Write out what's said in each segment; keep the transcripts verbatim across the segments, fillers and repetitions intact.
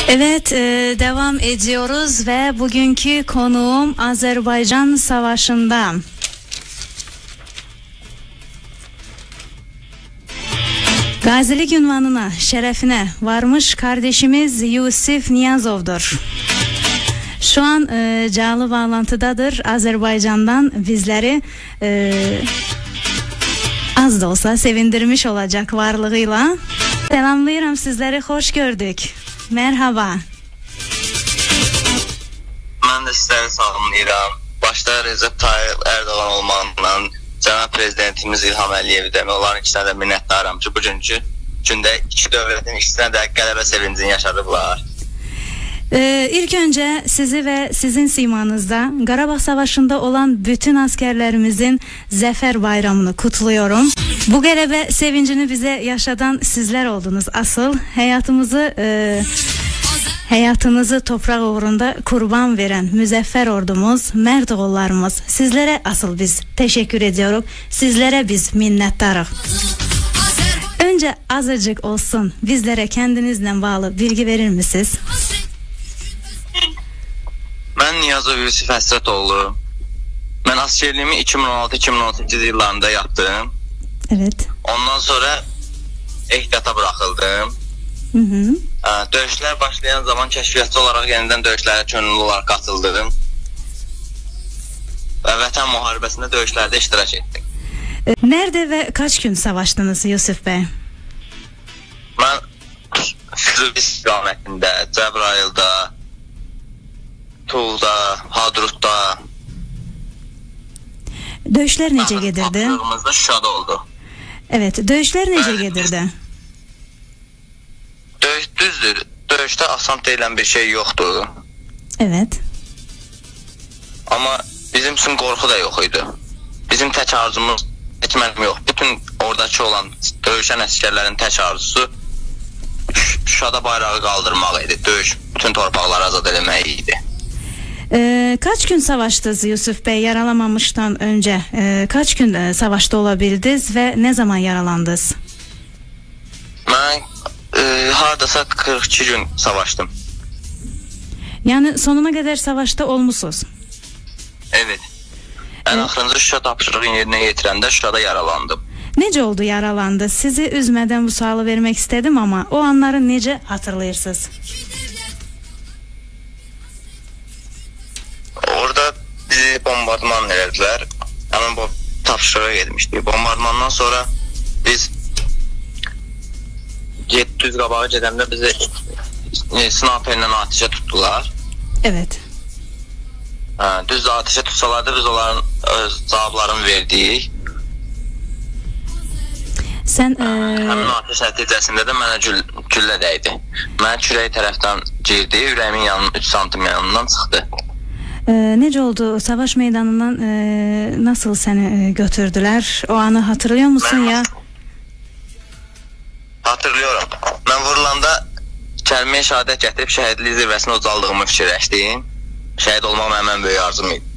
Evet, e, devam ediyoruz ve bugünkü konuğum Azerbaycan Savaşı'nda. Gazilik ünvanına, şerefine varmış kardeşimiz Yusif Niyazov'dur. Şu an e, canlı bağlantıdadır. Azerbaycan'dan bizleri e, az da olsa sevindirmiş olacak varlığıyla. Selamlıyorum sizleri, hoş gördük. Merhaba. Ben de sizleri salamlayıram. Başta Recep Tayyip Erdoğan olmağından Cənab Prezidentimiz İlham Əliyev demək, onların ikisine de minnətdaram ki, bugünkü gündə iki dövlətin ikisine de qələbə sevincini yaşadıblar. Ee, ilk önce sizi ve sizin simanızda Qarabağ Savaşı'nda olan bütün askerlerimizin Zafer Bayramını kutluyorum. Bu qələbə sevincini bize yaşadan sizler oldunuz. Asıl hayatımızı e, hayatınızı toprak uğrunda kurban veren müzeffer ordumuz, mert oğullarımız, sizlere asıl biz teşekkür ediyoruz. Sizlere biz minnettarız. Önce azıcık olsun bizlere kendinizle bağlı bilgi verir misiniz? Ben Niyazov Yusif Həsrətoğlu. Ben askerliğimi iki bin on altı iki bin on sekiz yıllarında yaptım. Evet. Ondan sonra ehtiyata bırakıldım. Hı hı. Döyüşler başlayan zaman keşfiyatçı olarak yeniden döyüşlere könüllü olarak katıldım. Ve Vətən Müharibəsində döyüşlerde iştirak ettim. Nerede ve kaç gün savaştınız Yusuf Bey? Ben Füzuli istiqamətində, Cəbrayılda, Tuğda, Hadrutda. Döyüşler nece gedirdi? Tapşırığımızda Şuşada oldu. Evet, döyüşler nece gedirdi? Döyüş düzdür. Döyüşte asan deyilən bir şey yoktu. Evet. Ama bizim için korku da yok idi. Bizim tek arzumuz etmənim yok. Bütün oradaki olan döyüşən əsgərlərin tek arzusu Şuşada bayrağı kaldırmaq idi. Döyüş bütün torpaqları azad eləmək idi. Ee, kaç gün savaştınız Yusuf Bey yaralamamıştan önce? Ee, kaç gün e, savaşta olabildiniz ve ne zaman yaralandınız? Ben e, hardasa kırk iki gün savaştım. Yani sonuna kadar savaşta olmuşsunuz. Evet. En evet. Axırıncı Şuşa tapşırığını yerine getirəndə Şuşada yaralandım. Nece oldu yaralandı? Sizi üzmeden bu sualı vermek istedim ama o anları nece hatırlayırsınız? Orada bizi bombardıman verdiler. Hemen bu tapşırığa gelmiştik. Bombardımandan sonra biz yedi yüz qabağa gedəndə bizi e, sniperlə ateşe tuttular. Evet. Ha, düz ateşe tutsalardı biz onların öz cavablarını verdik. Sen e... Həmin ateş nəticəsində də mənə gül, güllə dəydi. Mən kürək tərəfdən girdi, ürəyimin yanının üç santim yanından çıxdı. E, nece oldu? Savaş meydanından e, nasıl seni e, götürdüler? O anı hatırlıyor musun ben, ya? Hatırlıyorum. Ben vurulanda kəlməyə şəhadət gətirib şəhidlik zirvəsinə ucaldığımı fikirləşdim. Şəhid olmaq mənim böyük arzum idi.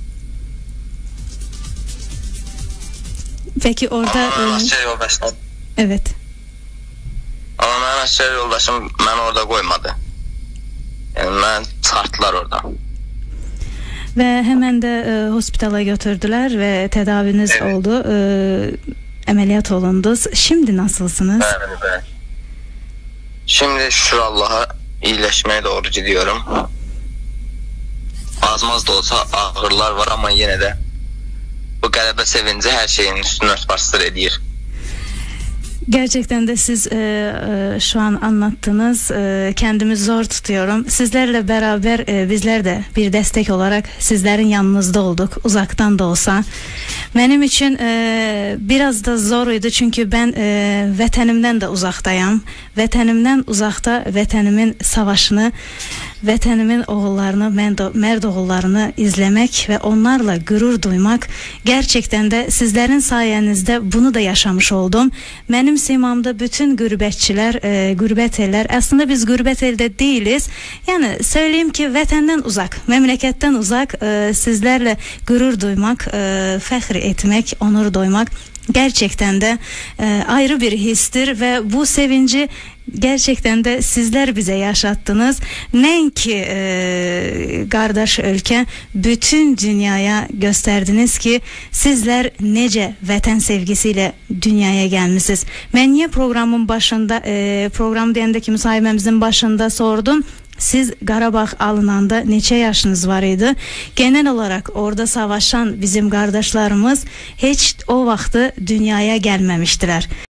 Peki orada... Ama e... asker yoldaşım... Evet. Ama mənim asker yoldaşım məni orada koymadı. Yani məni çıxartdılar oradan. Ve hemen de e, hospitala götürdüler ve tedaviniz evet. oldu. E, ameliyat olundunuz. Şimdi nasılsınız? Evet, evet. Şimdi şükür Allah'a iyileşmeye doğru gidiyorum. Azmaz da olsa ağırlar var ama yine de bu qələbə sevinci her şeyin üstünü örtbasdır edir. Gerçekten de siz e, e, şu an anlattınız. E, kendimi zor tutuyorum. Sizlerle beraber e, bizler de bir destek olarak sizlerin yanınızda olduk. Uzaktan da olsa. Benim için e, biraz da zoruydu çünkü ben e, vətənimden de uzaktayım. Vətənimden uzakta vətənimin savaşını, vətənimin oğullarını, mərd oğullarını izlemek ve onlarla gurur duymak gerçekten de sizlerin sayenizde bunu da yaşamış oldum. Benim simamda bütün gurbetçiler, e, gurbet eller, aslında biz gurbet elde değiliz. Yani söyleyeyim ki vətəndən uzak, memleketten uzak e, sizlerle gurur duymak, e, fəxr etmek, onur duymak gerçekten de e, ayrı bir histir ve bu sevinci Gerçekten de sizler bize yaşattınız. Nenki e, kardeş ülke, bütün dünyaya gösterdiniz ki sizler nece vətən sevgisiyle dünyaya gelmişsiniz. Ben niye programın başında e, program deyəndəki müsahibemizin başında sordum. Siz Qarabağ alınanda neçə yaşınız var idi? Genel olarak orada savaşan bizim kardeşlerimiz hiç o vaxtı dünyaya gelmemiştiler.